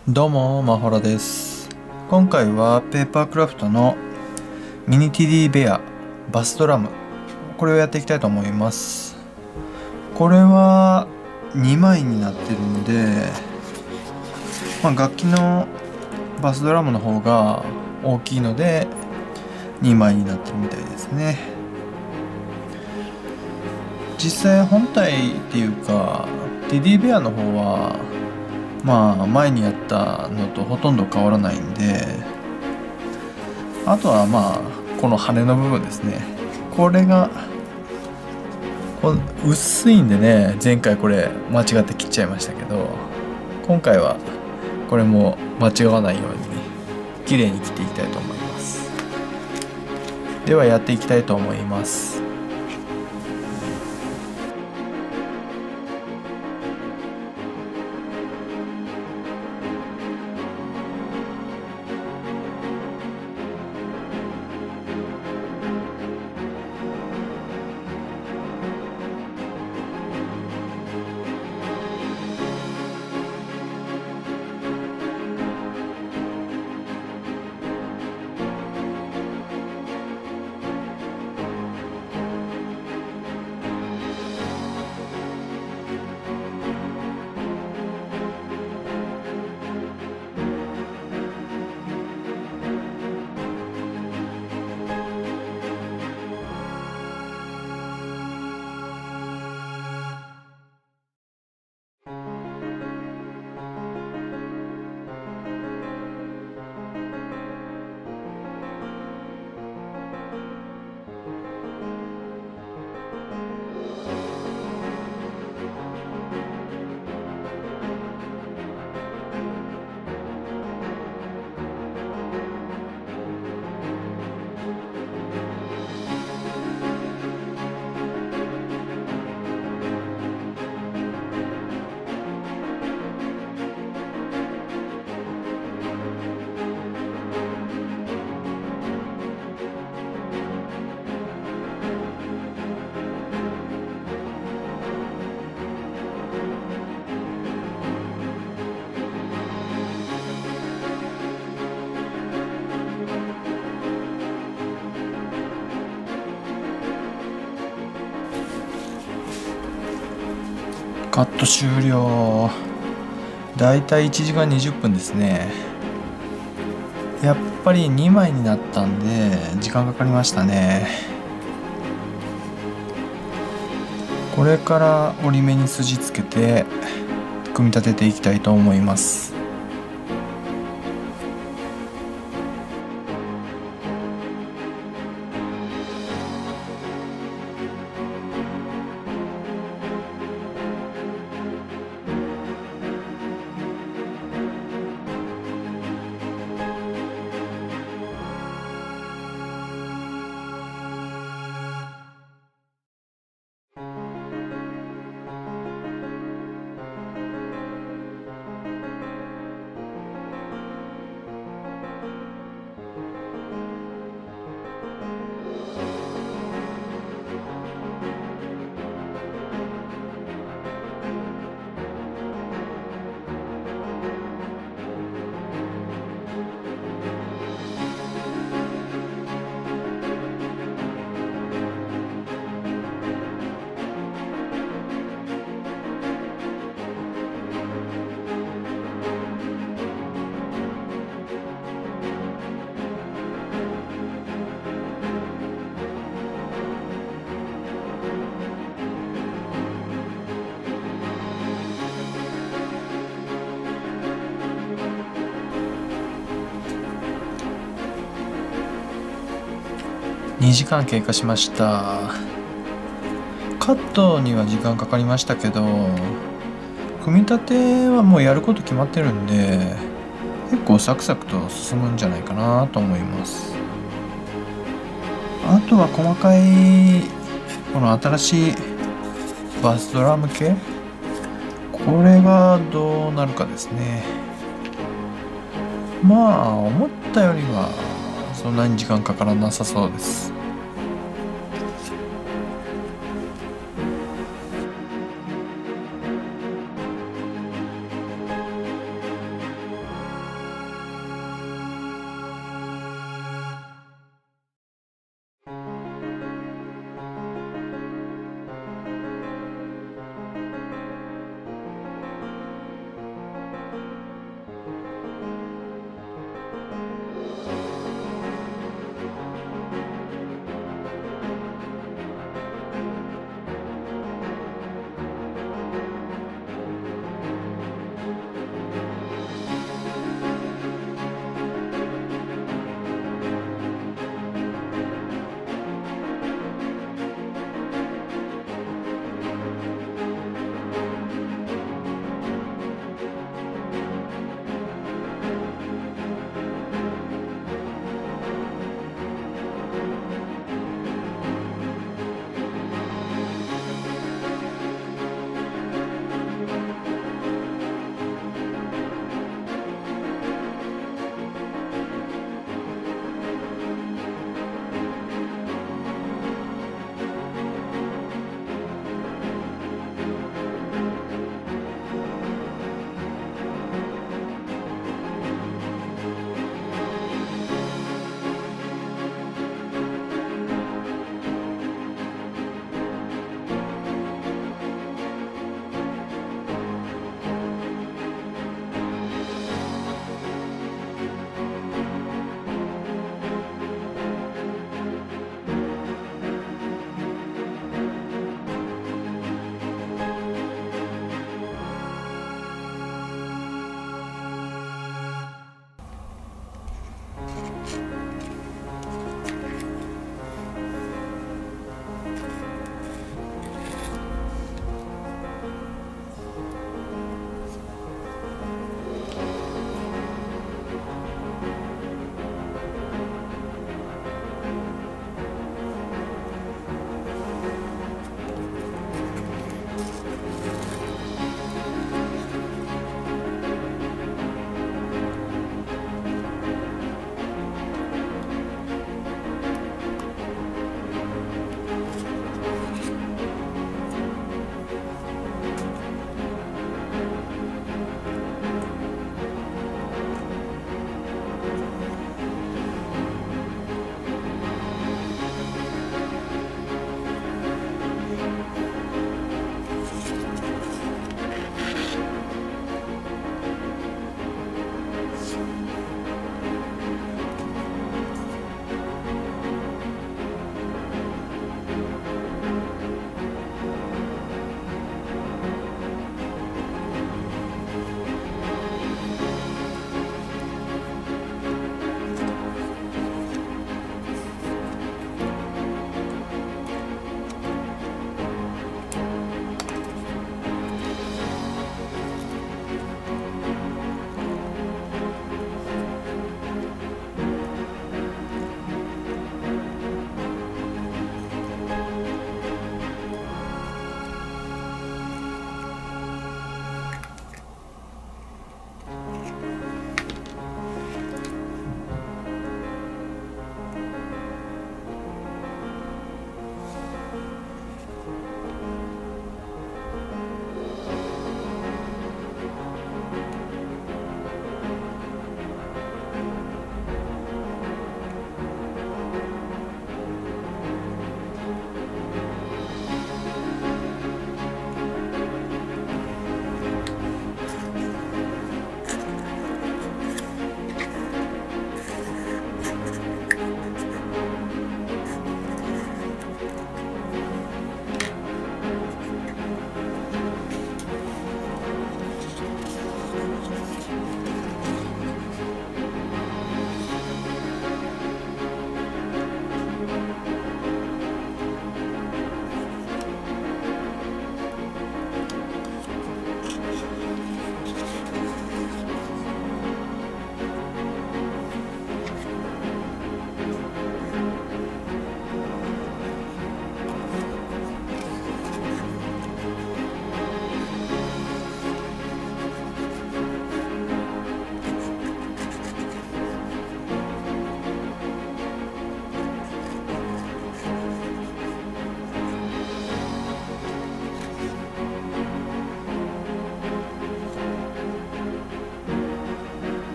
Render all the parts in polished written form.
どうも、まほろです。今回はペーパークラフトのミニティディベアバスドラム、これをやっていきたいと思います。これは2枚になってるんで、楽器のバスドラムの方が大きいので2枚になってるみたいですね。実際本体っていうかテディベアの方は前にやったのとほとんど変わらないんで、あとはこの羽の部分ですね。これが薄いんでね、前回これ間違って切っちゃいましたけど、今回はこれも間違わないように綺麗に切っていきたいと思います。ではやっていきたいと思います。カット終了。だいたい1時間20分ですね。やっぱり2枚になったんで時間かかりましたね。これから折り目に筋つけて組み立てていきたいと思います。2時間経過しました。カットには時間かかりましたけど、組み立てはもうやること決まってるんで結構サクサクと進むんじゃないかなと思います。あとは細かいこの新しいバスドラム系、これがどうなるかですね。思ったよりはそんなに時間かからなさそうです。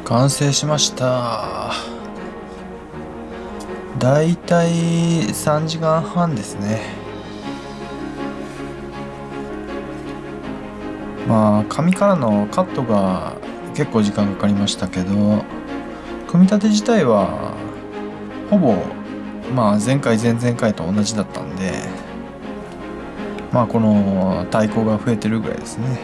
完成しました。だいたい3時間半ですね。まあ紙からのカットが結構時間かかりましたけど、組み立て自体はほぼまあ前回前々回と同じだったんで、まあこの太鼓が増えてるぐらいですね。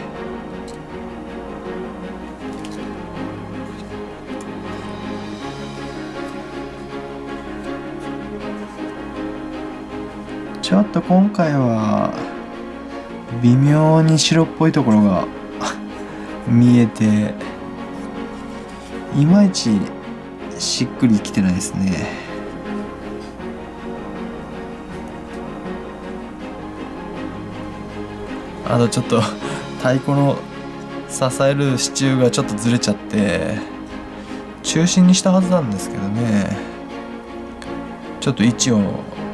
ちょっと今回は微妙に白っぽいところが見えて、いまいちしっくりきてないですね。あとちょっと太鼓の支える支柱がちょっとずれちゃって中心にしたはずなんですけどね、ちょっと位置を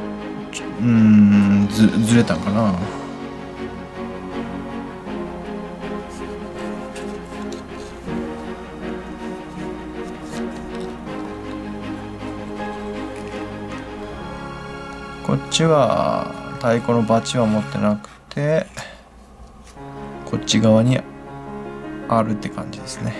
ずれたんかな。こっちは太鼓のバチは持ってなくて、こっち側にあるって感じですね。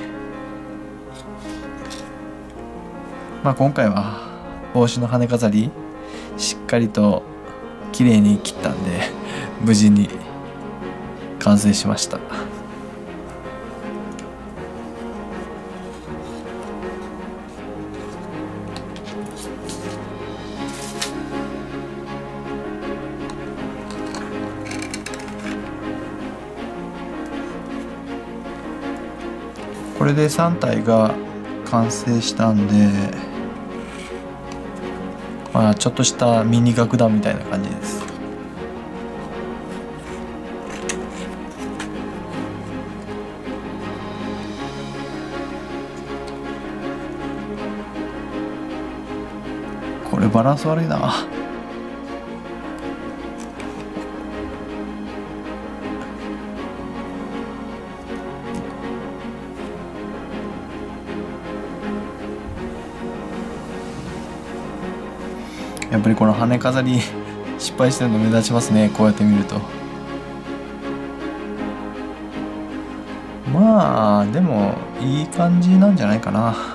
まあ今回は帽子の羽飾りしっかりと綺麗に切ったんで無事に完成しました。これで3体が完成したんで、まあちょっとしたミニ楽団みたいな感じです。これバランス悪いな。やっぱりこの羽飾り失敗してるの目立ちますね、こうやって見ると。まあでもいい感じなんじゃないかな。